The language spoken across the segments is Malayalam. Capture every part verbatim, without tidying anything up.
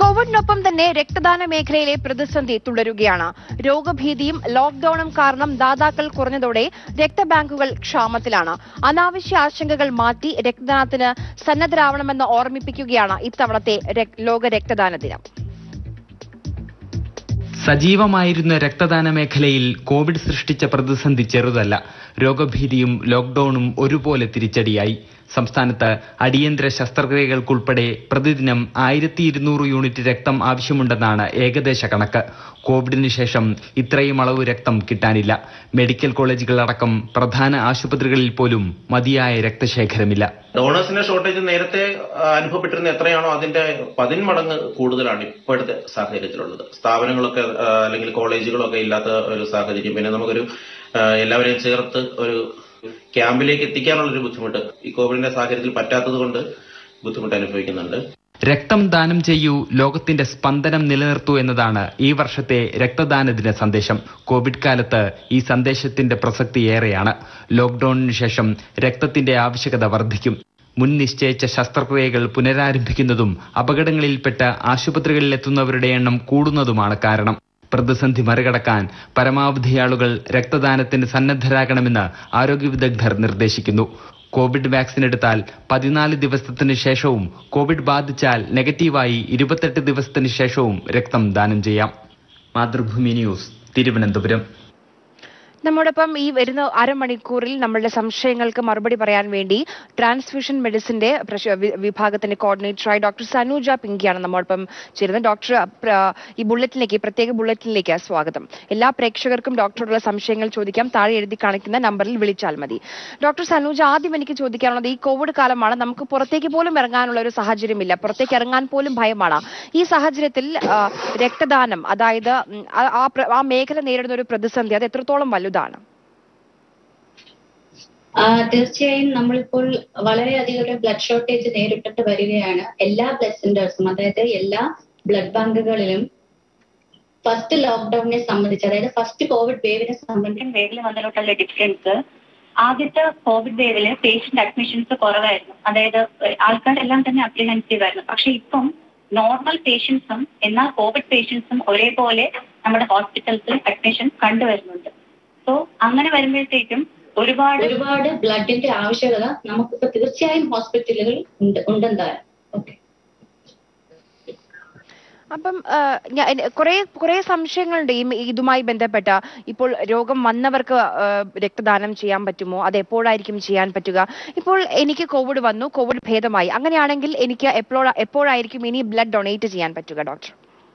കോവിഡിനൊപ്പം തന്നെ രക്തദാന മേഖലയിലെ പ്രതിസന്ധി തുടരുകയാണ്. രോഗഭീതിയും ലോക്ഡൌണും കാരണം ദാതാക്കൾ കുറഞ്ഞതോടെ രക്തബാങ്കുകൾ ക്ഷാമത്തിലാണ്. അനാവശ്യ ആശങ്കകൾ മാറ്റി രക്തദാനത്തിന് സന്നദ്ധരാവണമെന്ന് ഓർമ്മിപ്പിക്കുകയാണ് ഇത്തവണത്തെ ലോക രക്തദാന ദിനം. സജീവമായിരുന്ന രക്തദാന മേഖലയിൽ കോവിഡ് സൃഷ്ടിച്ച പ്രതിസന്ധി ചെറുതല്ല. രോഗഭീതിയും ലോക്ഡൌണും ഒരുപോലെ തിരിച്ചടിയായി. സംസ്ഥാനത്ത് അടിയന്തര ശസ്ത്രക്രിയകൾക്കുൾപ്പെടെ പ്രതിദിനം ആയിരത്തി ഇരുന്നൂറ് യൂണിറ്റ് രക്തം ആവശ്യമുണ്ടെന്നാണ് ഏകദേശ കണക്ക്. കോവിഡിന് ശേഷം ഇത്രയും അളവ് രക്തം കിട്ടാനില്ല. മെഡിക്കൽ കോളേജുകളടക്കം പ്രധാന ആശുപത്രികളിൽ പോലും മതിയായ രക്തശേഖരമില്ല. ഡോണേഴ്സിന്റെ ഷോർട്ടേജ് നേരത്തെ അനുഭവപ്പെട്ടിരുന്ന എത്രയാണോ അതിന്റെ പതിന്മടങ്ങ് കൂടുതലാണ് ഇപ്പോഴത്തെ സാഹചര്യത്തിലുള്ളത്. സ്ഥാപനങ്ങളൊക്കെ അല്ലെങ്കിൽ കോളേജുകളൊക്കെ ഇല്ലാത്ത ഒരു സാഹചര്യം, പിന്നെ നമുക്കൊരു എല്ലാവരെയും ചേർത്ത് ഒരു ക്യാമ്പിലേക്ക് എത്തിക്കാനുള്ളൊരു ബുദ്ധിമുട്ട് ഈ കോവിഡിന്റെ സാഹചര്യത്തിൽ പറ്റാത്തത് കൊണ്ട് ബുദ്ധിമുട്ട് അനുഭവിക്കുന്നുണ്ട്. രക്തം ദാനം ചെയ്യൂ, ലോകത്തിന്റെ സ്പന്ദനം നിലനിർത്തൂ എന്നതാണ് ഈ വർഷത്തെ രക്തദാന ദിന സന്ദേശം. കോവിഡ് കാലത്ത് ഈ സന്ദേശത്തിന്റെ പ്രസക്തി ഏറെയാണ്. ലോക്ഡൌണിന് ശേഷം രക്തത്തിന്റെ ആവശ്യകത വർദ്ധിക്കും. മുൻ നിശ്ചയിച്ച ശസ്ത്രക്രിയകൾ പുനരാരംഭിക്കുന്നതും അപകടങ്ങളിൽപ്പെട്ട ആശുപത്രികളിലെത്തുന്നവരുടെ എണ്ണം കൂടുന്നതുമാണ് കാരണം. പ്രതിസന്ധി മറികടക്കാൻ പരമാവധി ആളുകൾ രക്തദാനത്തിന് സന്നദ്ധരാകണമെന്ന് ആരോഗ്യ വിദഗ്ധർ നിർദ്ദേശിക്കുന്നു. കോവിഡ് വാക്സിൻ എടുത്താൽ പതിനാല് ദിവസത്തിന് ശേഷവും കോവിഡ് ബാധിച്ചാൽ നെഗറ്റീവായി ഇരുപത്തെട്ട് ദിവസത്തിന് ശേഷവും രക്തം ദാനം ചെയ്യാം. മാതൃഭൂമി ന്യൂസ്, തിരുവനന്തപുരം. നമ്മോടൊപ്പം ഈ വരുന്ന അരമണിക്കൂറിൽ നമ്മളുടെ സംശയങ്ങൾക്ക് മറുപടി പറയാൻ വേണ്ടി ട്രാൻസ്ഫ്യൂഷൻ മെഡിസിന്റെ വിഭാഗത്തിന്റെ കോർഡിനേറ്ററായി ഡോക്ടർ സനൂജ പിങ്കിയാണ് നമ്മോടൊപ്പം ചേരുന്നത്. ഡോക്ടർ, ഈ ബുള്ളറ്റിനിലേക്ക് പ്രത്യേക ബുള്ളറ്റിനിലേക്ക് സ്വാഗതം. എല്ലാ പ്രേക്ഷകർക്കും ഡോക്ടറോടുള്ള സംശയങ്ങൾ ചോദിക്കാം. താഴെ എഴുതി കാണിക്കുന്ന നമ്പറിൽ വിളിച്ചാൽ മതി. ഡോക്ടർ സനൂജ, ആദ്യം എനിക്ക് ചോദിക്കാനുള്ളത്, ഈ കോവിഡ് കാലമാണ്, നമുക്ക് പുറത്തേക്ക് പോലും ഇറങ്ങാനുള്ള ഒരു സാഹചര്യമില്ല, പുറത്തേക്ക് ഇറങ്ങാൻ പോലും ഭയമാണ്. ഈ സാഹചര്യത്തിൽ രക്തദാനം, അതായത് ആ മേഖല നേരിടുന്ന ഒരു പ്രതിസന്ധി, അത് എത്രത്തോളം വലുതാണ്? തീർച്ചയായും നമ്മളിപ്പോൾ വളരെയധികം ഒരു ബ്ലഡ് ഷോർട്ടേജ് നേരിട്ടിട്ട് വരികയാണ്. എല്ലാ ബ്ലഡ് സെന്റേഴ്സും, അതായത് എല്ലാ ബ്ലഡ് ബാങ്കുകളിലും ഫസ്റ്റ് ലോക്ക്ഡൌണിനെ സംബന്ധിച്ച്, അതായത് ഫസ്റ്റ് കോവിഡ് വേവിനെ സംബന്ധിച്ച് വേവിൽ വന്നതിലോട്ടുള്ള ഡിഫറൻസ്, ആദ്യത്തെ കോവിഡ് വേവില് പേഷ്യന്റ് അഡ്മിഷൻസ് കുറവായിരുന്നു. അതായത് ആൾക്കാരെല്ലാം തന്നെ അപ്രിഹെൻസീവ് ആയിരുന്നു. പക്ഷെ ഇപ്പം നോർമൽ പേഷ്യൻസും എന്നാൽ കോവിഡ് പേഷ്യൻസും ഒരേപോലെ നമ്മുടെ ഹോസ്പിറ്റൽസിൽ അഡ്മിഷൻ കണ്ടുവരുന്നുണ്ട്. സോ അങ്ങനെ വരുമ്പോഴത്തേക്കും ഒരുപാട് ഒരുപാട് ബ്ലഡിന്റെ ആവശ്യകത നമുക്കിപ്പോ തീർച്ചയായും ഹോസ്പിറ്റലുകൾ ഉണ്ട് ഉണ്ടെന്തായാലും. ഓക്കെ, അപ്പം കുറെ കുറെ സംശയങ്ങളുണ്ട് ഈ ഇതുമായി ബന്ധപ്പെട്ട. ഇപ്പോൾ രോഗം വന്നവർക്ക് രക്തദാനം ചെയ്യാൻ പറ്റുമോ? അത് എപ്പോഴായിരിക്കും ചെയ്യാൻ പറ്റുക? ഇപ്പോൾ എനിക്ക് കോവിഡ് വന്നു, കോവിഡ് ഭേദമായി, അങ്ങനെയാണെങ്കിൽ എനിക്ക് എപ്പോഴാ എപ്പോഴായിരിക്കും ഇനി ബ്ലഡ് ഡൊണേറ്റ് ചെയ്യാൻ പറ്റുക ഡോക്ടർ?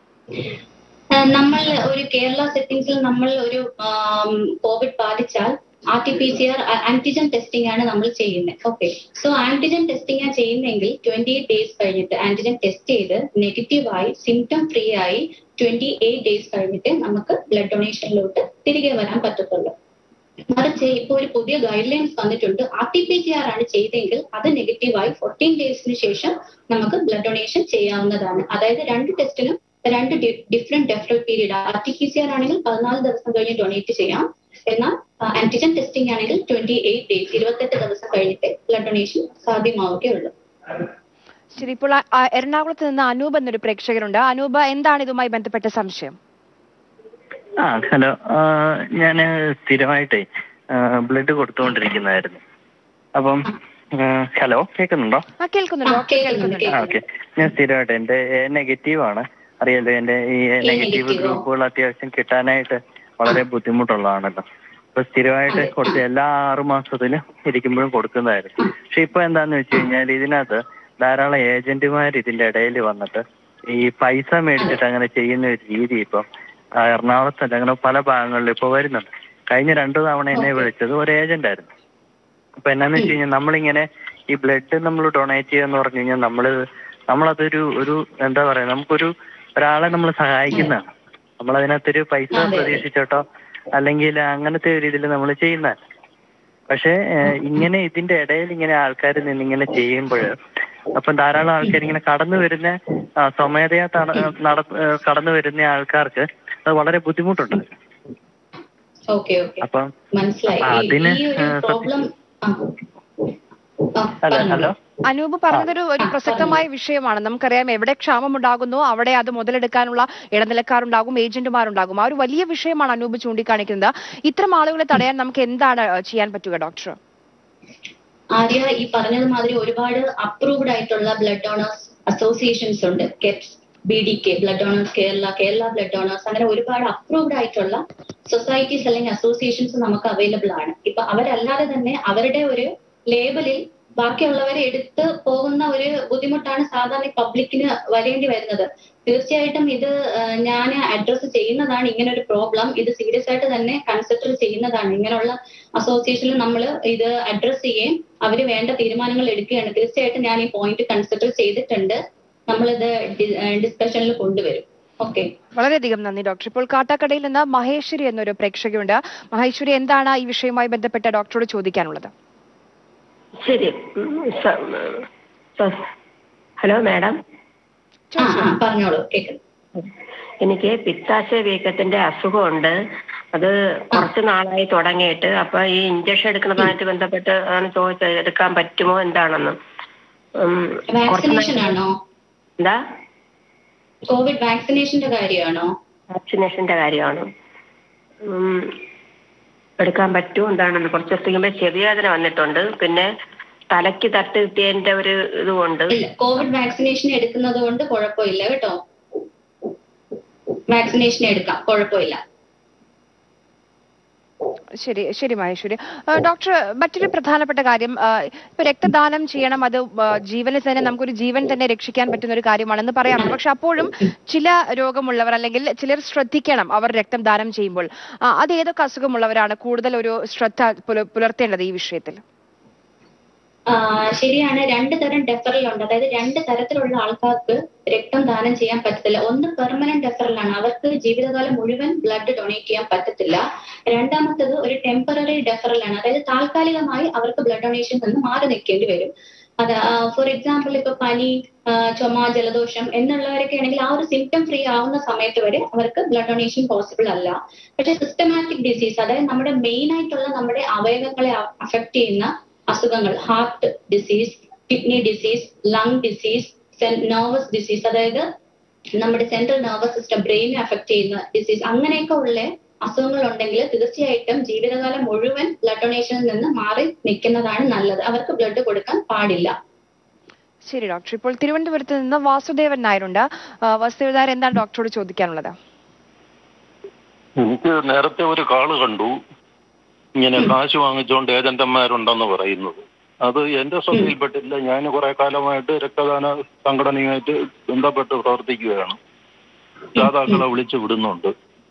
നമ്മൾ ഒരു കേരള സെറ്റിംഗ്സിൽ നമ്മൾ ഒരു കോവിഡ് ബാധിച്ചാൽ R T P C R antigen testing ആണ് നമ്മൾ ചെയ്യുന്നത്. ഓക്കെ, സോ ആന്റിജൻ ടെസ്റ്റിംഗ് ആണ് ചെയ്യുന്നതെങ്കിൽ ട്വന്റി എയ്റ്റ് ഡേയ്സ് കഴിഞ്ഞിട്ട് ആന്റിജൻ ടെസ്റ്റ് ചെയ്ത് നെഗറ്റീവായി സിംറ്റം ഫ്രീ ആയി ട്വന്റി എയ്റ്റ് ഡേയ്സ് കഴിഞ്ഞിട്ട് നമുക്ക് ബ്ലഡ് ഡൊണേഷനിലോട്ട് തിരികെ വരാൻ പറ്റത്തുള്ളൂ. മറിച്ച് ഇപ്പോൾ ഒരു പുതിയ ഗൈഡ് ലൈൻസ് വന്നിട്ടുണ്ട്. R T P C R ആണ് ചെയ്തെങ്കിൽ അത് നെഗറ്റീവായി ഫോർട്ടീൻ ഡേയ്സിന് ശേഷം നമുക്ക് ബ്ലഡ് ഡൊണേഷൻ ചെയ്യാവുന്നതാണ്. അതായത് രണ്ട് ടെസ്റ്റിനും രണ്ട് different deferral period. R T P C R ആണെങ്കിൽ പതിനാല് ദിവസം കഴിഞ്ഞ് ഡൊണേറ്റ് ചെയ്യാം, എന്നാൽ ആന്റിജൻ ടെസ്റ്റിംഗ് ആണെങ്കിൽ ട്വന്റി എയ്റ്റ് ഡേയ്സ് ഇരുപത്തെട്ട് ദിവസം കഴിഞ്ഞിട്ട് ബ്ലഡ് ഡൊണേഷൻ സാധ്യമാവുകയുള്ളൂ. ശരി, ഇപ്പോൾ എറണാകുളത്ത് നിന്ന് അനൂപ് എന്നൊരു പ്രേക്ഷകരുണ്ട്. അനൂപ്, എന്താണ് ഇതുമായി ബന്ധപ്പെട്ട സംശയം? ആ ഹലോ, ഞാൻ സ്ഥിരമായിട്ടേ ബ്ലഡ് കൊടുത്തുകൊണ്ടിരിക്കുന്നതായിരുന്നു. അപ്പം ഹലോ, കേൾക്കുന്നുണ്ടോ? ഓക്കെ, ഞാൻ സ്ഥിരമായിട്ട് എന്റെ എ നെഗറ്റീവ് ആണ്, അറിയാലോ. എന്റെ ഈ എ നെഗറ്റീവ് ഗ്രൂപ്പുകൾ അത്യാവശ്യം കിട്ടാനായിട്ട് വളരെ ബുദ്ധിമുട്ടുള്ളതാണല്ലോ. അപ്പൊ സ്ഥിരമായിട്ട് കൊടുത്ത് എല്ലാ ആറു മാസത്തിലും ഇരിക്കുമ്പോഴും കൊടുക്കുന്നതായിരുന്നു. പക്ഷെ ഇപ്പൊ എന്താന്ന് വെച്ച് കഴിഞ്ഞാൽ ഇതിനകത്ത് ധാരാളം ഏജന്റുമാർ ഇതിന്റെ ഇടയിൽ വന്നിട്ട് ഈ പൈസ മേടിച്ചിട്ട് അങ്ങനെ ചെയ്യുന്ന ഒരു രീതി ഇപ്പം എറണാകുളത്തല്ല, അങ്ങനെ പല ഭാഗങ്ങളിലും ഇപ്പൊ വരുന്നുണ്ട്. കഴിഞ്ഞ രണ്ടു തവണ എന്നെ വിളിച്ചത് ഒരു ഏജന്റ് ആയിരുന്നു. അപ്പൊ എന്നാന്ന് വെച്ച് കഴിഞ്ഞാൽ നമ്മളിങ്ങനെ ഈ ബ്ലഡ് നമ്മൾ ഡൊണേറ്റ് ചെയ്യാന്ന് പറഞ്ഞു കഴിഞ്ഞാൽ നമ്മള് നമ്മളതൊരു ഒരു എന്താ പറയാ, നമുക്കൊരു ഒരാളെ നമ്മൾ സഹായിക്കുന്നതാണ്. നമ്മളതിനകത്തൊരു പൈസ പ്രതീക്ഷിച്ചോട്ടോ അല്ലെങ്കിൽ അങ്ങനത്തെ ഒരു രീതിയിൽ നമ്മൾ ചെയ്യുന്നതാണ്. പക്ഷെ ഇങ്ങനെ ഇതിന്റെ ഇടയിൽ ഇങ്ങനെ ആൾക്കാർ നിന്നിങ്ങനെ ചെയ്യുമ്പോൾ അപ്പം ധാരാളം ആൾക്കാർ ഇങ്ങനെ കടന്നു വരുന്ന സ്വമേധയാ നട കടന്നു വരുന്ന ആൾക്കാർക്ക് അത് വളരെ ബുദ്ധിമുട്ടുണ്ട്. അപ്പം അതിന് ഹലോ അനൂപ് പറഞ്ഞതൊരു ഒരു പ്രസക്തമായ വിഷയമാണ്. നമുക്കറിയാം എവിടെ ക്ഷാമമുണ്ടാകുന്നു അവിടെ അത് മുതലെടുക്കാനുള്ള ഇടനിലക്കാരുണ്ടാകും, ഏജന്റുമാരുണ്ടാകും. ആ ഒരു വലിയ വിഷയമാണ് അനൂപ് ചൂണ്ടിക്കാണിക്കുന്നത്. ഇത്തരം ആളുകളെ തടയാൻ നമുക്ക് എന്താണ് ചെയ്യാൻ പറ്റുക ഡോക്ടർ? ആര്യ ഈ പറഞ്ഞതുമാതിരി ഒരുപാട് അപ്രൂവ്ഡ് ആയിട്ടുള്ള ബ്ലഡ് ഡോണേഴ്സ് അസോസിയേഷൻസ് ഉണ്ട്. കെപ്സ്, B D K, blood donors Kerala, Kerala blood donors, അങ്ങനെ ഒരുപാട് അപ്രൂവ്ഡ് ആയിട്ടുള്ള സൊസൈറ്റീസ് അല്ലെങ്കിൽ അസോസിയേഷൻസ് നമുക്ക് അവൈലബിൾ ആണ്. ഇപ്പൊ അവരല്ലാതെ തന്നെ അവരുടെ ഒരു ലേബലിൽ ബാക്കിയുള്ളവരെ എടുത്ത് പോകുന്ന ഒരു ബുദ്ധിമുട്ടാണ് സാധാരണ പബ്ലിക്കിന് വരേണ്ടി വരുന്നത്. തീർച്ചയായിട്ടും ഇത് ഞാൻ അഡ്രസ്സ് ചെയ്യുന്നതാണ്. ഇങ്ങനെ ഒരു പ്രോബ്ലം ഇത് സീരിയസ് ആയിട്ട് തന്നെ കൺസിഡർ ചെയ്യുന്നതാണ്. ഇങ്ങനെയുള്ള അസോസിയേഷനിൽ നമ്മൾ ഇത് അഡ്രസ്സ് ചെയ്യുകയും അവര് വേണ്ട തീരുമാനങ്ങൾ എടുക്കുകയാണ്. തീർച്ചയായിട്ടും ഞാൻ ഈ പോയിന്റ് കൺസിഡർ ചെയ്തിട്ടുണ്ട്. നമ്മളിത് ഡിസ്കഷനിൽ കൊണ്ടുവരും. ഓക്കെ, വളരെയധികം നന്ദി ഡോക്ടർ. ഇപ്പോൾ കാട്ടാക്കടയിൽ നിന്ന് മഹേശ്വരി എന്നൊരു പ്രേക്ഷകയുണ്ട്. മഹേശ്വരി, എന്താണ് ഈ വിഷയവുമായി ബന്ധപ്പെട്ട ഡോക്ടറോട് ചോദിക്കാനുള്ളത്? ശരി, ഹലോ മാഡം, പറഞ്ഞോളൂ. എനിക്ക് പിത്താശയ വീക്കത്തിന്റെ അസുഖമുണ്ട്. അത് കുറച്ച് നാളായി തുടങ്ങിയിട്ട്. അപ്പൊ ഈ ഇഞ്ചക്ഷൻ എടുക്കുന്നതുമായിട്ട് ബന്ധപ്പെട്ട് ആണ് ചോദിച്ചത്, എടുക്കാൻ പറ്റുമോ എന്താണെന്ന്. എന്താ കോവിഡ് വാക്സിനേഷന്റെ കാര്യമാണോ? വാക്സിനേഷന്റെ കാര്യമാണ്. എടുക്കാൻ പറ്റുമോ എന്താണെന്ന്. കുറച്ച് ദിവസം ചെവിവേദന വന്നിട്ടുണ്ട്, പിന്നെ തലയ്ക്ക് തട്ട് കിട്ടിയതിന്റെ ഒരു ഇതുകൊണ്ട്. കോവിഡ് വാക്സിനേഷൻ എടുക്കുന്നത് കൊണ്ട് കുഴപ്പമില്ല കേട്ടോ. വാക്സിനേഷൻ എടുക്കാം, കുഴപ്പമില്ല. ശരി ശരി മഹേശ്വരി. ഡോക്ടർ, മറ്റൊരു പ്രധാനപ്പെട്ട കാര്യം, ഇപ്പൊ രക്തദാനം ചെയ്യണം, അത് ജീവന് തന്നെ നമുക്കൊരു ജീവൻ തന്നെ രക്ഷിക്കാൻ പറ്റുന്ന ഒരു കാര്യമാണെന്ന് പറയാറുണ്ട്. പക്ഷെ അപ്പോഴും ചില രോഗമുള്ളവർ അല്ലെങ്കിൽ ചിലർ ശ്രദ്ധിക്കണം അവർ രക്തം ദാനം ചെയ്യുമ്പോൾ. അത് ഏതൊക്കെ അസുഖമുള്ളവരാണ് കൂടുതൽ ഒരു ശ്രദ്ധ പുലർത്തേണ്ടത് ഈ വിഷയത്തിൽ? ശരിയാണ്, രണ്ട് തരം ഡെഫറൽ ഉണ്ട്. അതായത് രണ്ട് തരത്തിലുള്ള ആൾക്കാർക്ക് രക്തം ദാനം ചെയ്യാൻ പറ്റത്തില്ല. ഒന്ന് പെർമനന്റ് ഡെഫറൽ ആണ്, അവർക്ക് ജീവിതകാലം മുഴുവൻ ബ്ലഡ് ഡൊണേറ്റ് ചെയ്യാൻ പറ്റത്തില്ല. രണ്ടാമത്തത് ഒരു ടെമ്പററി ഡെഫറൽ ആണ്, അതായത് താൽക്കാലികമായി അവർക്ക് ബ്ലഡ് ഡൊണേഷൻ നിന്ന് മാറി നിൽക്കേണ്ടി വരും. അത് ഫോർ എക്സാമ്പിൾ ഇപ്പൊ പനി, ചുമ, ജലദോഷം എന്നുള്ളവരൊക്കെ ആണെങ്കിൽ ആ ഒരു സിംറ്റം ഫ്രീ ആവുന്ന സമയത്ത് വരെ അവർക്ക് ബ്ലഡ് ഡൊണേഷൻ പോസിബിൾ അല്ല. പക്ഷെ സിസ്റ്റമാറ്റിക് ഡിസീസ്, അതായത് നമ്മുടെ മെയിൻ ആയിട്ടുള്ള നമ്മുടെ അവയവങ്ങളെ അഫക്ട് ചെയ്യുന്ന അസുഖങ്ങൾ, heart disease, kidney disease, lung disease, nervous disease, അതായത് നമ്മുടെ സെൻട്രൽ നെർവസ് സിസ്റ്റം, ബ്രെയിനെ അഫക്ട് ചെയ്യുന്ന ഡിസീസ്, അങ്ങനെയൊക്കെ ഉള്ള അസുഖങ്ങൾ ഉണ്ടെങ്കിൽ തീർച്ചയായിട്ടും ജീവിതകാലം മുഴുവൻ ബ്ലഡ് ഡൊണേഷനിൽ നിന്ന് മാറി നിൽക്കുന്നതാണ് നല്ലത്. അവർക്ക് ബ്ലഡ് കൊടുക്കാൻ പാടില്ല. ശരി ഡോക്ടർ. ഇപ്പോൾ തിരുവനന്തപുരത്ത് നിന്ന് വാസുദേവൻ നായരുണ്ട്. വാസുദേവൻ നായർ, എന്താണ് ഡോക്ടറോട് ചോദിക്കാനുള്ളത്? എനിക്ക് നേരത്തെ ഒരു കാള് കണ്ടു, ഇങ്ങനെ കാശ് വാങ്ങിച്ചുകൊണ്ട് ഏജന്റന്മാരുണ്ടെന്ന് പറയുന്നത്. അത് എന്റെ ശ്രദ്ധയിൽപ്പെട്ടില്ല. ഞാൻ കുറെ കാലമായിട്ട് രക്തദാന സംഘടനയുമായിട്ട് ബന്ധപ്പെട്ട് പ്രവർത്തിക്കുകയാണ്. ദാതാക്കളെ വിളിച്ചു വിടുന്നുണ്ട്.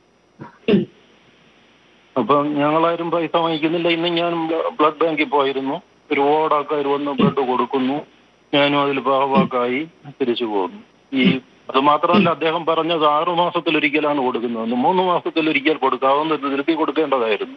അപ്പൊ ഞങ്ങളാരും പൈസ വാങ്ങിക്കുന്നില്ല. ഇന്ന് ഞാൻ ബ്ലഡ് ബാങ്കിൽ പോയിരുന്നു. ഒരുപാട് ആൾക്കാർ വന്ന് ബ്ലഡ് കൊടുക്കുന്നു. ഞാനും അതിൽ ഭാഗവാക്കായി തിരിച്ചു പോകുന്നു. ഈ അത് മാത്രമല്ല, അദ്ദേഹം പറഞ്ഞത് ആറു മാസത്തിലൊരിക്കലാണ് കൊടുക്കുന്നത്. മൂന്ന് മാസത്തിലൊരിക്കൽ കൊടുക്കാവുന്ന തിരുത്തി കൊടുക്കേണ്ടതായിരുന്നു.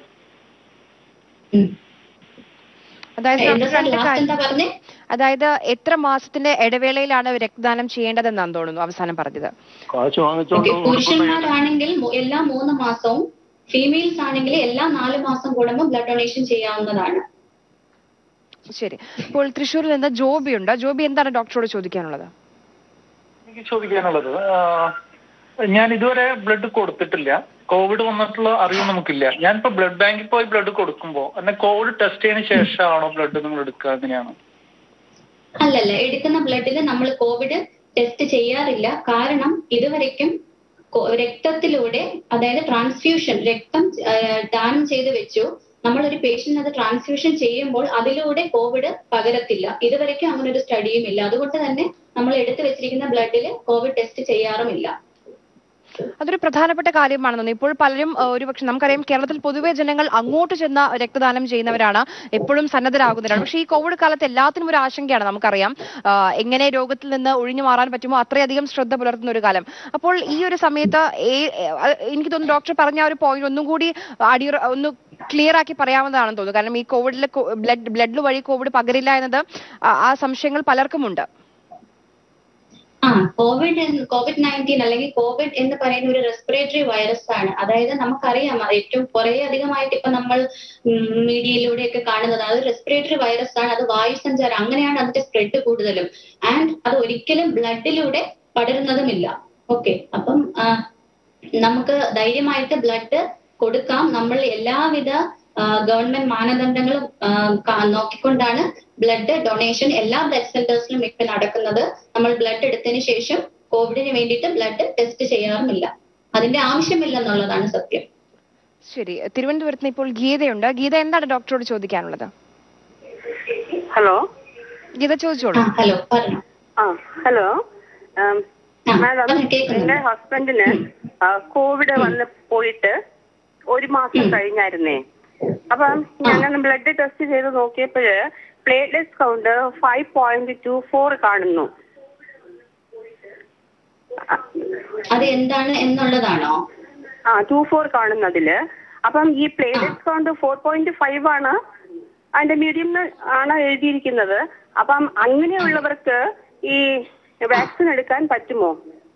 അതായത് എത്ര മാസത്തിന്റെ ഇടവേളയിലാണ് രക്തദാനം ചെയ്യേണ്ടതെന്നാണ് തോന്നുന്നു അവസാനം പറഞ്ഞത്. പുരുഷന്മാരാണെങ്കിൽ എല്ലാ മൂന്ന് മാസവും, ഫീമെയിൽസ് ആണെങ്കിൽ എല്ലാ നാല് മാസം കൂടുമ്പോൾ ബ്ലഡ് ഡൊണേഷൻ ചെയ്യാവുന്നതാണ്. ശരി. ഇപ്പോൾ തൃശ്ശൂരിൽ നിന്ന് ജോബി ഉണ്ട്. ജോബി, എന്താണ് ഡോക്ടറോട് ചോദിക്കാനുള്ളത്? എനിക്ക് ചോദിക്കാനുള്ളത്, ഞാൻ ഇതുവരെ ബ്ലഡ് കൊടുത്തിട്ടില്ല. കോവിഡ് വന്നിട്ടുള്ള അറിവ് നമുക്കില്ല. ഞാനിപ്പോ ബ്ലഡ് ബാങ്കിൽ പോയി ബ്ലഡ് കൊടുക്കുമ്പോ എന്നെ കോവിഡ് ടെസ്റ്റ് ചെയ്തതിനു ശേഷമാണോ ബ്ലഡ് നിങ്ങൾ എടുക്കുക? അങ്ങനെയാണ്? അല്ലല്ല, എടുക്കുന്ന ബ്ലഡിൽ നമ്മൾ കോവിഡ് ടെസ്റ്റ് ചെയ്യാറില്ല. കാരണം ഇതുവരെയ്ക്കും രക്തത്തിലൂടെ, അതായത് ട്രാൻസ്ഫ്യൂഷൻ, രക്തം ദാനം ചെയ്ത് വെച്ചു നമ്മളൊരു പേഷ്യന്റ് അത് ട്രാൻസ്ഫ്യൂഷൻ ചെയ്യുമ്പോൾ അതിലൂടെ കോവിഡ് പകരത്തില്ല. ഇതുവരെയ്ക്കും അങ്ങനെ ഒരു സ്റ്റഡിയും ഇല്ല. അതുകൊണ്ട് തന്നെ നമ്മൾ എടുത്തു വെച്ചിരിക്കുന്ന ബ്ലഡിൽ കോവിഡ് ടെസ്റ്റ് ചെയ്യാറുമില്ല. അതൊരു പ്രധാനപ്പെട്ട കാര്യമാണെന്ന്. ഇപ്പോൾ പലരും ഒരുപക്ഷെ നമുക്കറിയാം, കേരളത്തിൽ പൊതുവെ ജനങ്ങൾ അങ്ങോട്ട് ചെന്ന രക്തദാനം ചെയ്യുന്നവരാണ്, എപ്പോഴും സന്നദ്ധരാകുന്നവരാണ്. പക്ഷേ ഈ കോവിഡ് കാലത്ത് എല്ലാത്തിനും ഒരു ആശങ്കയാണ്. നമുക്കറിയാം എങ്ങനെ രോഗത്തിൽ നിന്ന് ഒഴിഞ്ഞു മാറാൻ പറ്റുമോ അത്രയധികം ശ്രദ്ധ പുലർത്തുന്ന ഒരു കാലം. അപ്പോൾ ഈ ഒരു സമയത്ത് എനിക്ക് തോന്നുന്നു ഡോക്ടർ പറഞ്ഞ ഒരു പോയിന്റ് ഒന്നും കൂടി അടി ഒന്ന് ക്ലിയർ ആക്കി പറയാവുന്നതാണെന്ന് തോന്നുന്നു. കാരണം ഈ കോവിഡിലെ ബ്ലഡ് ബ്ലഡ് വഴി കോവിഡ് പകരില്ല എന്നത് ആ സംശയങ്ങൾ പലർക്കുമുണ്ട്. ആ ആ കോവിഡ് കോവിഡ് നയൻറ്റീൻ അല്ലെങ്കിൽ കോവിഡ് എന്ന് പറയുന്ന ഒരു റെസ്പിറേറ്ററി വൈറസ് ആണ്. അതായത് നമുക്കറിയാം ഏറ്റവും കുറെ അധികമായിട്ട് ഇപ്പൊ നമ്മൾ മീഡിയയിലൂടെയൊക്കെ കാണുന്നത് അത് റെസ്പിറേറ്ററി വൈറസ് ആണ്. അത് വായുസഞ്ചാരം, അങ്ങനെയാണ് അതിന്റെ സ്പ്രെഡ് കൂടുതലും. ആൻഡ് അത് ഒരിക്കലും ബ്ലഡിലൂടെ പടരുന്നതുമില്ല. ഓക്കെ, അപ്പം നമുക്ക് ധൈര്യമായിട്ട് ബ്ലഡ് കൊടുക്കാം. നമ്മൾ എല്ലാവിധ ഗവൺമെന്റ് മാനദണ്ഡങ്ങളും നോക്കിക്കൊണ്ടാണ് ബ്ലഡ് ഡൊണേഷൻ എല്ലാ ബ്ലഡ് സെന്റേഴ്സിലും ഇപ്പൊ നടക്കുന്നത്. നമ്മൾ ബ്ലഡ് എടുത്തതിന് ശേഷം കോവിഡിന് വേണ്ടിയിട്ട് ബ്ലഡ് ടെസ്റ്റ് ചെയ്യാറുമില്ല. അതിന്റെ ആവശ്യമില്ല എന്നുള്ളതാണ് സത്യം. ശരി, തിരുവനന്തപുരത്ത് ഇപ്പോൾ ഗീതയുണ്ട്. ഗീത, എന്താണ് ഡോക്ടറോട് ചോദിക്കാനുള്ളത്? ഹലോ ഗീത, ചോദിച്ചോളൂ. ഹലോ, പറഞ്ഞു. ആ ഹലോ മാഡം, എന്റെ ഹസ്ബൻഡിന് കോവിഡ് വന്ന് പോയിട്ട് ഒരു മാസം കഴിഞ്ഞായിരുന്നേ. അപ്പം ഞാൻ ബ്ലഡ് ടെസ്റ്റ് ചെയ്ത് നോക്കിയപ്പോഴ് platelets count five point two four കാണുന്നു. അത് എന്താണ് എന്നുള്ളതാണോ? ആ ടു ഫോർ കാണുന്നതില്. അപ്പം ഈ platelets count four point five ആണ് അതിന്റെ മീഡിയം ആണ് എഴുതിയിരിക്കുന്നത്. അപ്പം അങ്ങനെയുള്ളവർക്ക് ഈ വാക്സിൻ എടുക്കാൻ പറ്റുമോ?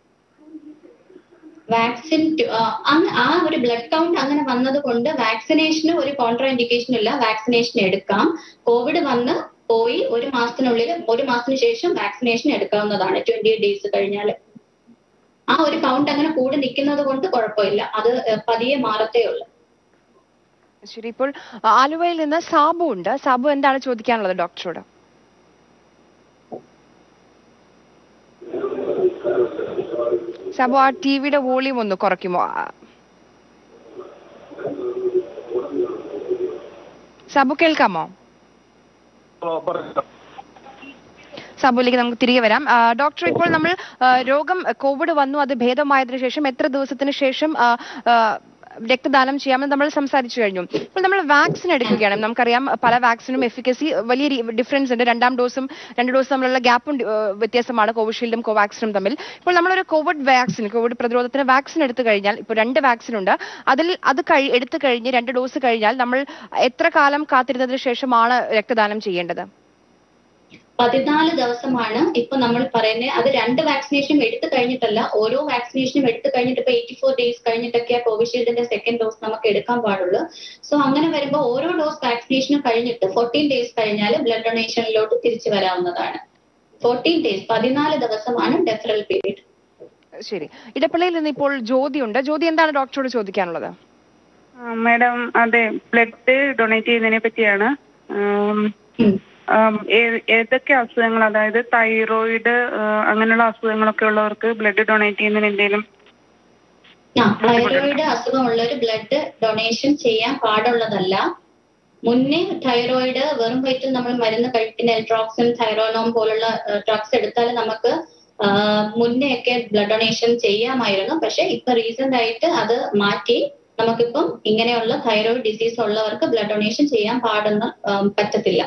വാക്സിൻ ആ ഒരു ബ്ലഡ് കൗണ്ട് അങ്ങനെ വന്നത് കൊണ്ട് വാക്സിനേഷന് ഒരു കോൺട്രാ ഇൻഡിക്കേഷൻ ഇല്ല. വാക്സിനേഷൻ എടുക്കാം. കോവിഡ് വന്ന് പോയി ഒരു മാസത്തിനുള്ളിൽ ഒരു മാസത്തിന് ശേഷം വാക്സിനേഷൻ എടുക്കാവുന്നതാണ്. ട്വന്റി ഡേയ്സ് കഴിഞ്ഞാൽ ആ ഒരു കൗണ്ട് അങ്ങനെ കൂടി നിൽക്കുന്നത് കൊണ്ട് കുഴപ്പമില്ല. അത് പതിയെ മാറത്തേ ഉള്ളൂ. ശരി, ഇപ്പോൾ ആലുവയിൽ നിന്ന് സാബു ഉണ്ട്. സാബു, എന്താണ് ചോദിക്കാനുള്ളത് ഡോക്ടറോട്? സാബു, ആ ടിവിയുടെ വോളിയം ഒന്ന് കുറയ്ക്കുമോ? സാബു, കേൾക്കാമോ? സാബുവിലേക്ക് നമുക്ക് തിരികെ വരാം. ഡോക്ടർ, ഇപ്പോൾ നമ്മൾ രോഗം കോവിഡ് വന്നു, അത് ഭേദമായതിനു ശേഷം എത്ര ദിവസത്തിന് ശേഷം രക്തദാനം ചെയ്യാമെന്ന് നമ്മൾ സംസാരിച്ചു കഴിഞ്ഞു. ഇപ്പോൾ നമ്മൾ വാക്സിൻ എടുക്കുകയാണ്. നമുക്കറിയാം പല വാക്സിനും എഫിക്കസി വലിയ ഡിഫറൻസ് ഉണ്ട്. രണ്ടാം ഡോസും രണ്ട് ഡോസും തമ്മിലുള്ള ഗ്യാപ്പും വ്യത്യാസമാണ് കോവിഷീൽഡും കോവാക്സിനും തമ്മിൽ. ഇപ്പോൾ നമ്മളൊരു കോവിഡ് വാക്സിൻ, കോവിഡ് പ്രതിരോധത്തിന് വാക്സിൻ എടുത്തു കഴിഞ്ഞാൽ, ഇപ്പോൾ രണ്ട് വാക്സിൻ ഉണ്ട്, അതിൽ അത് കഴി എടുത്തു കഴിഞ്ഞ് രണ്ട് ഡോസ് കഴിഞ്ഞാൽ നമ്മൾ എത്ര കാലം കാത്തിരുന്നതിന് ശേഷമാണ് രക്തദാനം ചെയ്യേണ്ടത്? പതിനാല് ദിവസമാണ് ഇപ്പൊ നമ്മൾ പറയുന്നത്. അത് രണ്ട് വാക്സിനേഷനും എടുത്തു കഴിഞ്ഞിട്ടല്ല, ഓരോ വാക്സിനേഷനും എടുത്തു കഴിഞ്ഞിട്ട് ഇപ്പൊ എയ്റ്റി ഫോർ ഡേയ്സ് കഴിഞ്ഞിട്ടൊക്കെ കോവിഷീൽഡിന്റെ സെക്കൻഡ് ഡോസ് നമുക്ക് എടുക്കാൻ പാടുള്ളൂ. സോ അങ്ങനെ വരുമ്പോൾ ഓരോ ഡോസ് വാക്സിനേഷനും കഴിഞ്ഞിട്ട് ഫോർട്ടീൻ ഡേയ്സ് കഴിഞ്ഞാൽ ബ്ലഡ് ഡൊണേഷനിലോട്ട് തിരിച്ചു വരാവുന്നതാണ്. ഫോർട്ടീൻ ഡേയ്സ്, പതിനാല് ദിവസമാണ് ഡെഫറൽ പീരീഡ്. ശരി, ഇടപ്പള്ളിയിൽ നിന്ന് ഇപ്പോൾ ജ്യോതി ഉണ്ട്. ജ്യോതി, എന്താണ് ഡോക്ടറോട് ചോദിക്കാനുള്ളത്? മാഡം, അതെ, ബ്ലഡ് ഡൊണേറ്റ് ചെയ്യുന്നതിനെ പറ്റിയാണ്. ഏതൊക്കെ അസുഖങ്ങൾ, അതായത് തൈറോയിഡ് അങ്ങനെയുള്ള അസുഖങ്ങളൊക്കെ ഉള്ളവർക്ക് ബ്ലഡ് ഡൊണേറ്റ് ചെയ്യുന്നതിന് എന്തെങ്കിലും? തൈറോയിഡ് അസുഖമുള്ളവർ ബ്ലഡ് ഡൊണേഷൻ ചെയ്യാൻ പാടുള്ളതല്ല. മുന്നേ തൈറോയിഡ് വെറും വയറ്റിൽ നമ്മൾ മരുന്ന് കഴിക്കുന്ന എൽട്രോക്സിൻ, തൈറോനോം പോലുള്ള ഡ്രഗ്സ് എടുത്താൽ നമുക്ക് മുന്നേ ഒക്കെ ബ്ലഡ് ഡൊണേഷൻ ചെയ്യാമായിരുന്നു. പക്ഷെ ഇപ്പൊ റീസെന്റ് ആയിട്ട് അത് മാറ്റി നമുക്കിപ്പം ഇങ്ങനെയുള്ള തൈറോയിഡ് ഡിസീസ് ഉള്ളവർക്ക് ബ്ലഡ് ഡൊണേഷൻ ചെയ്യാൻ പാടുന്ന പറ്റത്തില്ല.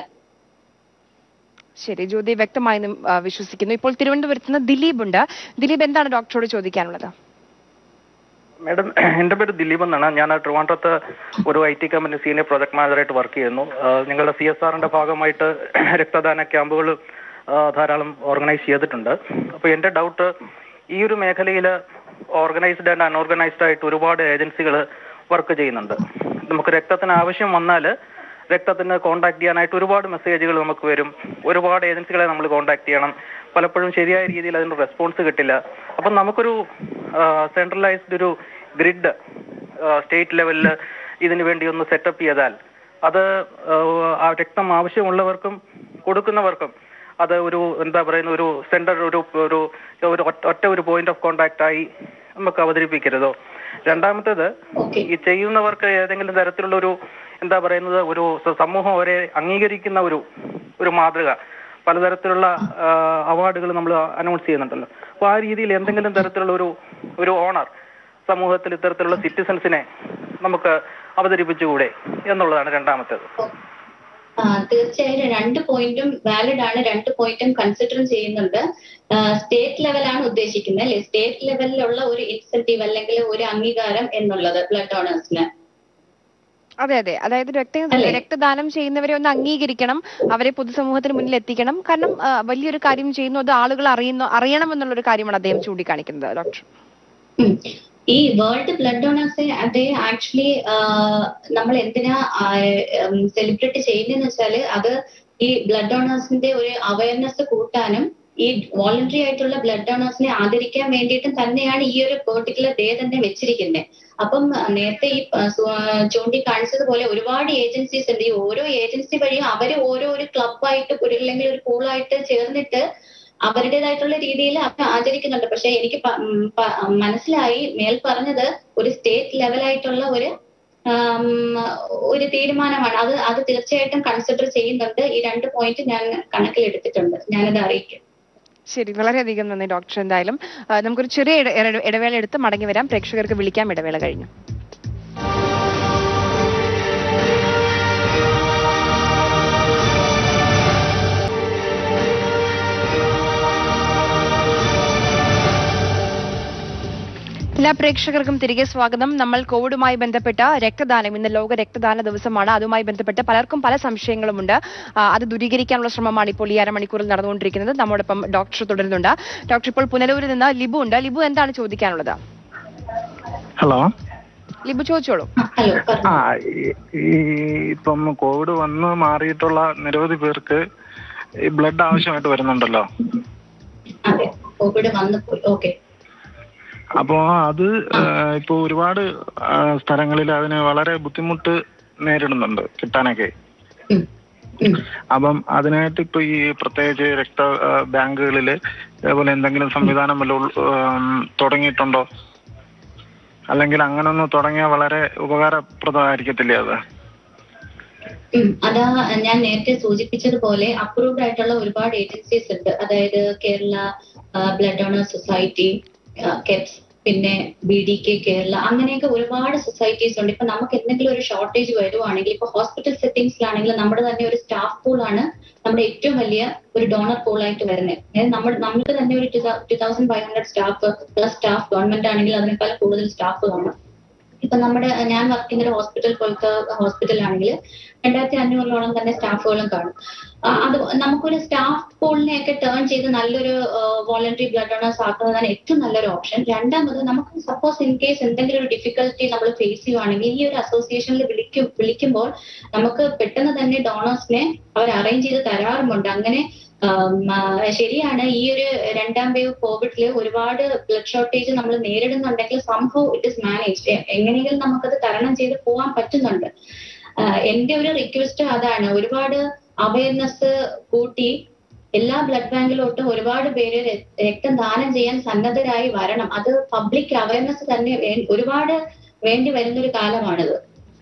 ശരി, ജ്യോതി വ്യക്തമായി വിശ്വസിക്കുന്നു. ഇപ്പോൾ തിരുവനന്തപുരത്ത് നിന്ന് ദിലീപ് ഉണ്ട്. ദിലീപ്, എന്താണ് ഡോക്ടറോട് ചോദിക്കാനുള്ളത്? മാഡം, എൻ്റെ പേര് ദിലീപ് എന്നാണ്. ഞാൻ ട്രിവാൻഡ്രത്ത് ഒരു I T company senior project മാനേജറായിട്ട് വർക്ക് ചെയ്യുന്നു. ഞങ്ങളുടെ സി എസ് ആറിന്റെ ഭാഗമായിട്ട് രക്തദാന ക്യാമ്പുകൾ ധാരാളം ഓർഗനൈസ് ചെയ്തിട്ടുണ്ട്. അപ്പോൾ എൻ്റെ ഡൗട്ട്, ഈ ഒരു മേഖലയിൽ ഓർഗനൈസ്ഡ് ആൻഡ് അൺഓർഗനൈസ്ഡ് ആയിട്ട് ഒരുപാട് ഏജൻസികൾ വർക്ക് ചെയ്യുന്നുണ്ട്. നമുക്ക് രക്തത്തിന് ആവശ്യം വന്നാൽ രക്തത്തിന് കോൺടാക്ട് ചെയ്യാനായിട്ട് ഒരുപാട് മെസ്സേജുകൾ നമുക്ക് വരും. ഒരുപാട് ഏജൻസികളെ നമ്മൾ കോൺടാക്ട് ചെയ്യണം. പലപ്പോഴും ശരിയായ രീതിയിൽ അതിന് റെസ്പോൺസ് കിട്ടില്ല. അപ്പം നമുക്കൊരു സെൻട്രലൈസ്ഡ് ഒരു ഗ്രിഡ് സ്റ്റേറ്റ് ലെവലിൽ ഇതിനു വേണ്ടി ഒന്ന് സെറ്റപ്പ് ചെയ്താൽ അത് ആ രക്തം ആവശ്യമുള്ളവർക്കും കൊടുക്കുന്നവർക്കും അത് ഒരു എന്താ പറയുന്ന ഒരു സെന്റർ, ഒരു ഒരു ഒറ്റ ഒരു പോയിന്റ് ഓഫ് കോൺടാക്ട് ആയി നമുക്ക് അവതരിപ്പിക്കരുതോ? രണ്ടാമത്തേത്, ഈ ചെയ്യുന്നവർക്ക് ഏതെങ്കിലും തരത്തിലുള്ള ഒരു എന്താ പറയുന്നത് ഒരു സമൂഹം അവരെ അംഗീകരിക്കുന്ന ഒരു ഒരു മാതൃക, പലതരത്തിലുള്ള അവാർഡുകൾ നമ്മൾ അനൗൺസ് ചെയ്യുന്നുണ്ടല്ലോ. അപ്പോൾ ആ രീതിയിൽ എന്തെങ്കിലും തരത്തിലുള്ള ഒരു ഒരു ഓണർ സമൂഹത്തിൽ ഇത്തരത്തിലുള്ള സിറ്റിസൺസിനെ നമുക്ക് അവതരിപ്പിച്ചുകൂടെ എന്നുള്ളതാണ് രണ്ടാമത്തേത്. തീർച്ചയായും രണ്ട് പോയിന്റും വാലിഡ് ആണ്. രണ്ട് പോയിന്റും കൺസിഡർ ചെയ്യുന്നുണ്ട്. സ്റ്റേറ്റ് ലെവലാണ് ഉദ്ദേശിക്കുന്നത് അല്ലെ? സ്റ്റേറ്റ് ലെവലിലുള്ള ഒരു ഇൻസെന്റീവ് അല്ലെങ്കിൽ ഒരു അംഗീകാരം എന്നുള്ളത് ബ്ലഡ് ഡോണേഴ്സിന്. അതെ അതെ അതായത് രക്ത രക്തദാനം ചെയ്യുന്നവരെ ഒന്ന് അംഗീകരിക്കണം, അവരെ പൊതുസമൂഹത്തിന് മുന്നിൽ എത്തിക്കണം. കാരണം വലിയൊരു കാര്യം ചെയ്യുന്നു, അത് ആളുകൾ അറിയുന്നു അറിയണം എന്നുള്ള ഒരു കാര്യമാണ് അദ്ദേഹം ചൂണ്ടിക്കാണിക്കുന്നത്. ഡോക്ടർ, ഈ world blood donors day actually നമ്മൾ എന്തിനാ സെലിബ്രേറ്റ് ചെയ്യുന്നതെന്ന് വെച്ചാല് അത് ഈ ബ്ലഡ് ഡൊണേഴ്സിന്റെ ഒരു അവയർനെസ് കൂട്ടാനും ഈ വോളണ്ടറി ആയിട്ടുള്ള ബ്ലഡ് ഡൊണേഴ്സിനെ ആദരിക്കാൻ വേണ്ടിയിട്ടും തന്നെയാണ് ഈ ഒരു പെർട്ടിക്കുലർ ഡേ തന്നെ വെച്ചിരിക്കുന്നത്. അപ്പം നേരത്തെ ഈ ചൂണ്ടിക്കാണിച്ചതുപോലെ ഒരുപാട് ഏജൻസീസ് ഉണ്ട്. ഈ ഓരോ ഏജൻസി വഴിയും അവര് ഓരോ ഒരു ക്ലബായിട്ട് അല്ലെങ്കിൽ ഒരു പൂളായിട്ട് ചേർന്നിട്ട് അവരുടേതായിട്ടുള്ള രീതിയിൽ അവർ ആചരിക്കുന്നുണ്ട്. പക്ഷെ എനിക്ക് മനസ്സിലായി മേൽ പറഞ്ഞത് ഒരു സ്റ്റേറ്റ് ലെവലായിട്ടുള്ള ഒരു ഒരു തീരുമാനമാണ്. അത് അത് തീർച്ചയായിട്ടും കൺസിഡർ ചെയ്യുന്നുണ്ട്. ഈ രണ്ട് പോയിന്റ് ഞാൻ കണക്കിലെടുത്തിട്ടുണ്ട്, ഞാനത് അറിയിക്കും. ശരി, വളരെയധികം നന്ദി ഡോക്ടർ. എന്തായാലും നമുക്കൊരു ചെറിയ ഇടവേള എടുത്ത് മടങ്ങി വരാം. പ്രേക്ഷകർക്ക് വിളിക്കാം ഇടവേള കഴിഞ്ഞു. എല്ലാ പ്രേക്ഷകർക്കും തിരികെ സ്വാഗതം. നമ്മൾ കോവിഡുമായി ബന്ധപ്പെട്ട രക്തദാനം, ഇന്ന് ലോക രക്തദാന ദിവസമാണ്. അതുമായി ബന്ധപ്പെട്ട് പലർക്കും പല സംശയങ്ങളുമുണ്ട്. അത് ദൂരീകരിക്കാനുള്ള ശ്രമമാണ് ഇപ്പോൾ ഈ അരമണിക്കൂറിൽ നടന്നുകൊണ്ടിരിക്കുന്നത്. നമ്മോടൊപ്പം ഡോക്ടർ തുടരുന്നുണ്ട്. ഡോക്ടർ, ഇപ്പോൾ പുനലൂരിൽ നിന്ന് ലിബു ഉണ്ട്. ലിബു, എന്താണ് ചോദിക്കാനുള്ളത്? ഹലോ ലിബു, ചോദിച്ചോളൂ. ആ ഈ ഇപ്പം കോവിഡ് വന്ന് മാറിയിട്ടുള്ള നിരവധി പേർക്ക് ഈ ബ്ലഡ് ആവശ്യമായിട്ട് വരുന്നുണ്ടല്ലോ. അപ്പോ അത് ഇപ്പൊ ഒരുപാട് സ്ഥലങ്ങളിൽ അതിന് വളരെ ബുദ്ധിമുട്ട് നേരിടുന്നുണ്ട് കിട്ടാനൊക്കെ. അപ്പം അതിനായിട്ട് ഇപ്പൊ ഈ പ്രത്യേകിച്ച് രക്ത ബാങ്കുകളില് അതേപോലെ എന്തെങ്കിലും സംവിധാനം വല്ലതും തുടങ്ങിയിട്ടുണ്ടോ? അല്ലെങ്കിൽ അങ്ങനെ ഒന്ന് തുടങ്ങിയാൽ വളരെ ഉപകാരപ്രദമായിരിക്കത്തില്ലേ അത്? അതാ ഞാൻ നേരത്തെ സൂചിപ്പിച്ചതുപോലെ അപ്രൂവ്ഡ് ആയിട്ടുള്ള ഒരുപാട് ഏജൻസീസ് ഉണ്ട്. അതായത് കേരള ബ്ലഡ് ഡൊണേഴ്സ് സൊസൈറ്റി, കെപ്സ്, പിന്നെ ബി ഡി കെ കേരള, അങ്ങനെയൊക്കെ ഒരുപാട് സൊസൈറ്റീസ് ഉണ്ട്. ഇപ്പൊ നമുക്ക് എന്തെങ്കിലും ഒരു ഷോർട്ടേജ് വരുവാണെങ്കിൽ, ഇപ്പൊ ഹോസ്പിറ്റൽ സെറ്റിംഗ്സിലാണെങ്കിൽ നമ്മുടെ തന്നെ ഒരു സ്റ്റാഫ് പൂളാണ് നമ്മുടെ ഏറ്റവും വലിയ ഒരു ഡോണർ പൂളായിട്ട് വരുന്നത്. അതായത് നമ്മൾ നമുക്ക് തന്നെ ഒരു two thousand five hundred staff plus staff, government ആണെങ്കിൽ അതിനേക്കാൾ കൂടുതൽ സ്റ്റാഫ് കാണും. ഇപ്പൊ നമ്മുടെ ഞാൻ വർക്ക് ചെയ്യുന്ന ഒരു ഹോസ്പിറ്റൽ പോലത്തെ ഹോസ്പിറ്റലാണെങ്കിൽ രണ്ടായിരത്തി അഞ്ഞൂറിലോളം തന്നെ സ്റ്റാഫുകളും കാണും. അത് നമുക്കൊരു സ്റ്റാഫ് പൂളിനെയൊക്കെ ടേൺ ചെയ്ത് നല്ലൊരു വോളണ്ടറി ബ്ലഡ് ഡൊണേഴ്സ് ആക്കുന്നതാണ് ഏറ്റവും നല്ലൊരു ഓപ്ഷൻ. രണ്ടാമത് നമുക്ക് സപ്പോസ് ഇൻ കേസ് എന്തെങ്കിലും ഒരു ഡിഫിക്കൽട്ടി നമ്മൾ ഫേസ് ചെയ്യുവാണെങ്കിൽ ഈ ഒരു അസോസിയേഷനിൽ വിളിക്കും വിളിക്കുമ്പോൾ നമുക്ക് പെട്ടെന്ന് തന്നെ ഡോണേഴ്സിനെ അവർ അറേഞ്ച് ചെയ്ത് തരാറുമുണ്ട്. അങ്ങനെ ശരിയാണ്, ഈ ഒരു രണ്ടാം വേവ് കോവിഡില് ഒരുപാട് ബ്ലഡ് ഷോർട്ടേജ് നമ്മൾ നേരിടുന്നുണ്ടെങ്കിൽ സംഭവം ഇറ്റ് ഇസ് മാനേജ്ഡ്. എങ്ങനെയെങ്കിലും നമുക്കത് തരണം ചെയ്ത് പോകാൻ പറ്റുന്നുണ്ട്. എന്റെ ഒരു റിക്വസ്റ്റ് അതാണ്, ഒരുപാട് അവയർനെസ് കൂട്ടി എല്ലാ ബ്ലഡ് ബാങ്കിലോട്ടും ഒരുപാട് പേര് രക്തം ദാനം ചെയ്യാൻ സന്നദ്ധരായി വരണം. അത് പബ്ലിക് അവയർനെസ് തന്നെ ഒരുപാട് വേണ്ടി വരുന്നൊരു കാലമാണിത്.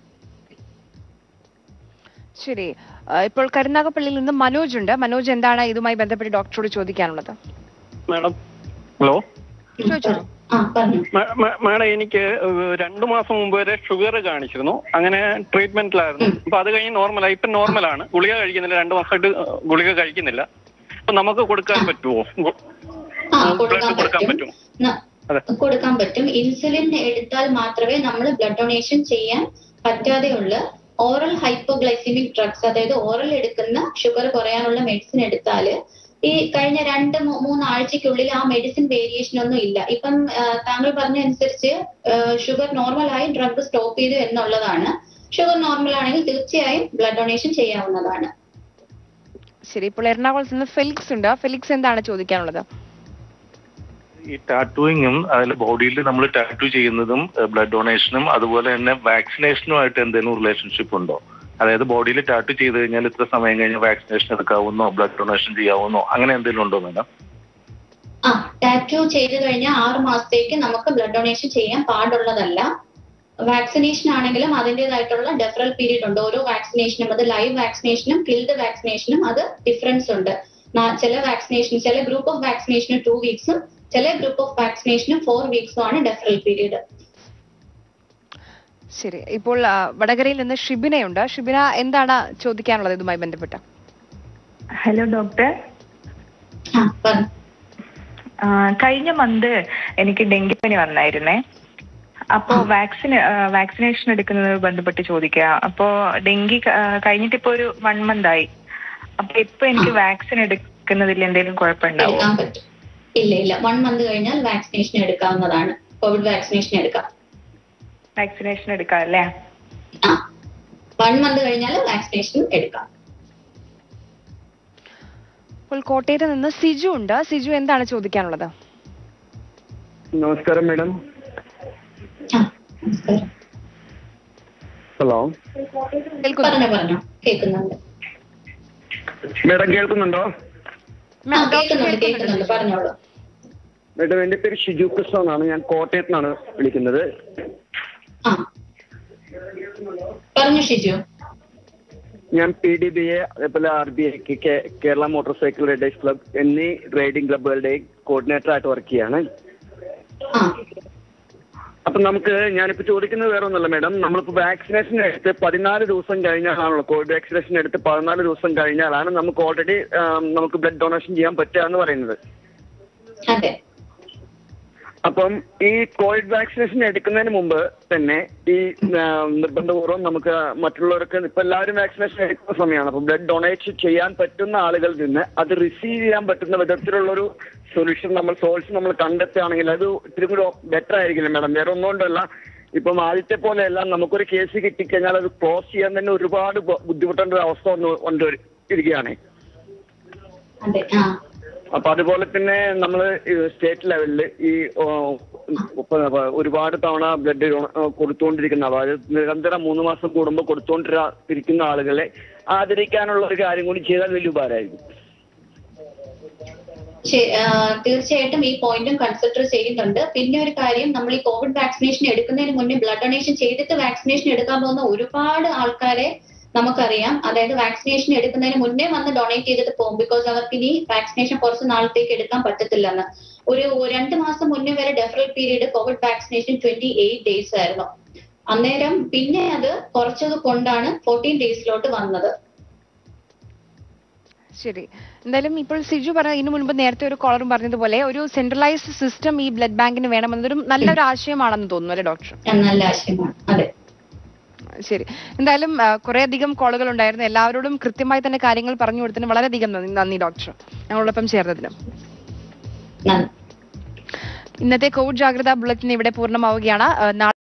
ശരി, ഇപ്പോൾ കരുനാഗപ്പള്ളിയിൽ നിന്ന് മനോജ് ഉണ്ട്. മനോജ്, എന്താണ് ഇതുമായി ബന്ധപ്പെട്ട് ഡോക്ടറോട് ചോദിക്കാനുള്ളത്? Madam hello. ചോദിച്ചോളൂ. മാഡം, എനിക്ക് രണ്ടു മാസം മുമ്പ് വരെ ഷുഗർ കാണിച്ചിരുന്നു. അങ്ങനെ ട്രീറ്റ്മെന്റിലായിരുന്നു. അപ്പൊ അത് കഴിഞ്ഞ് നോർമലായി. ഇപ്പൊ നോർമലാണ്. ഗുളിക കഴിക്കുന്നില്ല. രണ്ടു മാസമായിട്ട് ഗുളിക കഴിക്കുന്നില്ല. അപ്പൊ നമുക്ക് കൊടുക്കാൻ പറ്റുമോ? കൊടുക്കാൻ പറ്റുമോ? കൊടുക്കാൻ പറ്റും. ഇൻസുലിൻ എടുത്താൽ മാത്രമേ നമ്മൾ ബ്ലഡ് ഡൊണേഷൻ ചെയ്യാൻ പറ്റാതെയുള്ള ഓറൽ ഹൈപ്പോഗ്ലൈസിമിക് ഡ്രഗ്സ്, അതായത് ഓറൽ എടുക്കുന്ന ഷുഗർ കുറയാനുള്ള മെഡിസിൻ എടുത്താല് ഈ കഴിഞ്ഞ രണ്ട് മൂന്ന് ആഴ്ചക്കുള്ളിൽ ആ മെഡിസിൻ വേരിയേഷൻ ഒന്നും ഇല്ല. ഇപ്പം താങ്കൾ പറഞ്ഞ അനുസരിച്ച് ഷുഗർ നോർമലായി ഡ്രഗ് സ്റ്റോപ്പ് ചെയ്തു എന്നുള്ളതാണ്. ഷുഗർ നോർമൽ ആണെങ്കിൽ തീർച്ചയായും ബ്ലഡ് ഡൊണേഷൻ ചെയ്യാവുന്നതാണ്. ശരി, ഇപ്പോൾ എറണാകുളത്ത് നിന്ന് ഫെലിക്സ് ഉണ്ട്. ഫെലിക്സ്, എന്താണ് ചോദിക്കാനുള്ളത്? ഈ ടാറ്റൂയിങ്ങും അതിൽ ബോഡിയിൽ നമ്മൾ ടാറ്റൂ ചെയ്യുന്നതും ബ്ലഡ് ഡൊണേഷനും അതുപോലെ തന്നെ വാക്സിനേഷനുമായിട്ട് എന്തെങ്കിലും റിലേഷൻഷിപ്പ് ഉണ്ടോ? അതായത് ബോഡിയിൽ ടാറ്റൂ ചെയ്ത് കഴിഞ്ഞാൽ ഇത്ര സമയം കഴിഞ്ഞ് വാക്സിനേഷൻ എടുക്കാവുന്നോ, ബ്ലഡ് ഡൊണേഷൻ ചെയ്യാവുന്നോ, അങ്ങനെ എന്തെങ്കിലും ഉണ്ടോ മാഡം? ആ, ടാറ്റൂ ചെയ്ത് കഴിഞ്ഞാൽ ആറ് മാസത്തേക്ക് നമുക്ക് ബ്ലഡ് ഡൊണേഷൻ ചെയ്യാൻ പാടുള്ളതല്ല. വാക്സിനേഷൻ ആണെങ്കിലും അതിൻ്റെതായിട്ടുള്ള ഡെഫറൽ പീരീഡ് ഉണ്ട്. ഓരോ വാക്സിനേഷനും, അത് ലൈവ് വാക്സിനേഷനും കിൽഡ് വാക്സിനേഷനും അത് ഡിഫറൻസ് ഉണ്ട്. ചില വാക്സിനേഷൻ, ചില ഗ്രൂപ്പ് ഓഫ് വാക്സിനേഷന് ടു വീക്സും ചില ഗ്രൂപ്പ് ഓഫ് വാക്സിനേഷനും ഫോർ വീക്സും ആണ് ഡെഫറൽ പീരീഡ്. ശരി, ഇപ്പോൾ വടകരയിൽ നിന്ന് ഷിബിനയുണ്ട്. ഷിബിന, എന്താണ് ചോദിക്കാനുള്ളത് ഇതുമായി ബന്ധപ്പെട്ട്? ഹലോ ഡോക്ടർ, കഴിഞ്ഞ മന്ത് എനിക്ക് ഡെങ്കിപ്പനി വന്നായിരുന്നേ. അപ്പോ വാക്സിൻ വാക്സിനേഷൻ എടുക്കുന്നത് ബന്ധപ്പെട്ട് ചോദിക്കുക. അപ്പോ ഡെങ്കി കഴിഞ്ഞിട്ട് ഇപ്പൊ ഒരു വൺ മന്ത് ആയി. അപ്പൊ ഇപ്പൊ എനിക്ക് വാക്സിൻ എടുക്കുന്നതിൽ എന്തെങ്കിലും കുഴപ്പമുണ്ടാവോ? ഇല്ല ഇല്ല വൺ മന്ത് കഴിഞ്ഞാൽ വാക്സിനേഷൻ എടുക്കാവുന്നതാണ്. കോവിഡ് വാക്സിനേഷൻ എടുക്കാം. വാക്സിനേഷൻ എടുക്കാം അല്ലേ? ആ വൺ മന്ത് കഴിഞ്ഞാൽ വാക്സിനേഷൻ എടുക്കാം. ഇപ്പോൾ കോട്ടയത്ത് നിന്ന് സിജു ഉണ്ട്. സിജു എന്താണ് ചോദിക്കാനുള്ളത്? നമസ്കാരം മാഡം. ഹലോ മാഡം കേൾക്കുന്നുണ്ടോ? മാഡം എന്റെ പേര് ഷിജു കൃഷ്ണ എന്നാണ്. ഞാൻ കോട്ടയത്ത് നിന്നാണ് വിളിക്കുന്നത്. ഞാൻ പി ഡി ബി എ അതേപോലെ ആർ ബി ഐക്ക് Kerala motorcycle riders club എന്നീ റൈഡിംഗ് ക്ലബുകളുടെയും കോർഡിനേറ്റർ ആയിട്ട് വർക്ക് ചെയ്യാണ്. അപ്പൊ നമുക്ക് ഞാനിപ്പോ ചോദിക്കുന്നത് വേറെ ഒന്നുമല്ല മാഡം. നമ്മളിപ്പോ വാക്സിനേഷൻ എടുത്ത് പതിനാല് ദിവസം കഴിഞ്ഞാലാണല്ലോ, കോവിഡ് വാക്സിനേഷൻ എടുത്ത് പതിനാല് ദിവസം കഴിഞ്ഞാലാണ് നമുക്ക് ഓൾറെഡി നമുക്ക് ബ്ലഡ് ഡൊണേഷൻ ചെയ്യാൻ പറ്റുക എന്ന് പറയുന്നത്. അപ്പം ഈ കോവിഡ് വാക്സിനേഷൻ എടുക്കുന്നതിന് മുമ്പ് തന്നെ ഈ നിർബന്ധപൂർവ്വം നമുക്ക് മറ്റുള്ളവർക്ക് ഇപ്പൊ എല്ലാവരും വാക്സിനേഷൻ എടുക്കുന്ന സമയമാണ്. അപ്പൊ ബ്ലഡ് ഡൊണേറ്റ് ചെയ്യാൻ പറ്റുന്ന ആളുകളിൽ നിന്ന് അത് റിസീവ് ചെയ്യാൻ പറ്റുന്ന വിധത്തിലുള്ളൊരു സൊല്യൂഷൻ നമ്മൾ സോഴ്സ് നമ്മൾ കണ്ടെത്തുകയാണെങ്കിൽ അത് ഇത്തിരി കൂടി ബെറ്റർ ആയിരിക്കില്ല മാഡം. വേറെ ഒന്നുകൊണ്ടല്ല, ഇപ്പം ആദ്യത്തെ പോലെയല്ല നമുക്കൊരു കേസ് കിട്ടിക്കഴിഞ്ഞാൽ അത് ക്ലോസ് ചെയ്യാൻ തന്നെ ഒരുപാട് ബുദ്ധിമുട്ടേണ്ട ഒരു അവസ്ഥ ഒന്ന് കൊണ്ട് ഇരിക്കുകയാണ്. അപ്പൊ അതുപോലെ തന്നെ നമ്മൾ സ്റ്റേറ്റ് ലെവലിൽ ഈ ഒരുപാട് തവണ ബ്ലഡ് കൊടുത്തുകൊണ്ടിരിക്കുന്ന, അതായത് നിരന്തരം മൂന്ന് മാസം കൂടുമ്പോൾ കൊടുത്തുകൊണ്ടിരിക്കുന്ന ആളുകളെ ആദരിക്കാനുള്ള ഒരു കാര്യം കൂടി ചെയ്താൽ വലിയ ഉപകാരമായിരിക്കും. തീർച്ചയായിട്ടും ഈ പോയിന്റും കൺസിഡർ ചെയ്യുന്നുണ്ട്. പിന്നെ ഒരു കാര്യം, നമ്മൾ ഈ കോവിഡ് വാക്സിനേഷൻ എടുക്കുന്നതിന് മുന്നേ ബ്ലഡ് ഡൊണേഷൻ ചെയ്തിട്ട് വാക്സിനേഷൻ എടുക്കാൻ പോകുന്ന ഒരുപാട് ആൾക്കാരെ നമുക്കറിയാം. അതായത് വാക്സിനേഷൻ എടുക്കുന്നതിന് മുന്നേ വന്ന് ഡൊണേറ്റ് ചെയ്തിട്ട് പോകും. ബിക്കോസ് അവർക്ക് ഇനി വാക്സിനേഷൻ കുറച്ച് നാളത്തേക്ക് എടുക്കാൻ പറ്റത്തില്ലെന്ന്. ഒരു രണ്ട് മാസം മുന്നേ വരെ deferral period Covid vaccination twenty eight days ആയിരുന്നു. അന്നേരം പിന്നെ അത് കുറച്ചത് കൊണ്ടാണ് ഫോർട്ടീൻ ഡേയ്സിലോട്ട് വന്നത്. ശരി, എന്തായാലും ഇപ്പോൾ സിജു പറഞ്ഞ ഇതിനു മുൻപ് നേരത്തെ ഒരു കോളറും പറഞ്ഞതുപോലെ ഒരു സെൻട്രലൈസ്ഡ് സിസ്റ്റം ഈ ബ്ലഡ് ബാങ്കിന് വേണമെന്നതൊരു നല്ലൊരു ആശയമാണെന്ന് തോന്നുന്നു അല്ലെ ഡോക്ടർ? നല്ല ആശയമാണ്, അതെ. ശരി, എന്തായാലും കുറെ അധികം കോളുകൾ ഉണ്ടായിരുന്നു. എല്ലാവരോടും കൃത്യമായി തന്നെ കാര്യങ്ങൾ പറഞ്ഞു കൊടുത്തതിന് വളരെയധികം നന്ദി ഡോക്ടർ, ഞങ്ങളോടൊപ്പം ചേർന്നതിന്. ഇന്നത്തെ കോവിഡ് ജാഗ്രതാ ബുള്ളറ്റിൻ ഇവിടെ പൂർണ്ണമാവുകയാണ്.